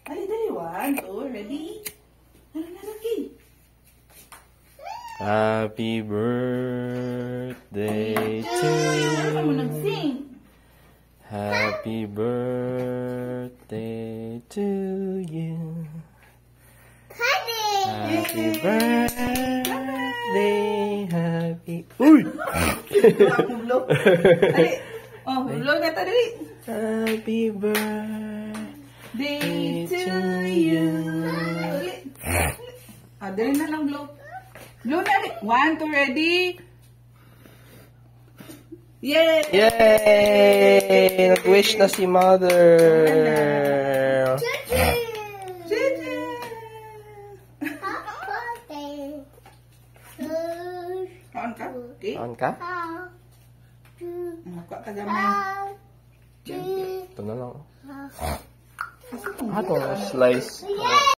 Dali, dali. 1, 2, ready? Lagi. Happy birthday to Ano mo you. nag-sing? Happy birthday to you. Happy birthday, happy... Uy! Hulog. Dali. Oh, hulog na ito, dali. Happy birthday Day to to you. Dali. Ah, dali na lang blow. Blow na, dali. 1, 2, ready? Yay! Yay! Nag-wish na si mother. Happy On ka? Okay. On ka? Mukha ka gamay. Ito na lang. Ah, ito. Slice.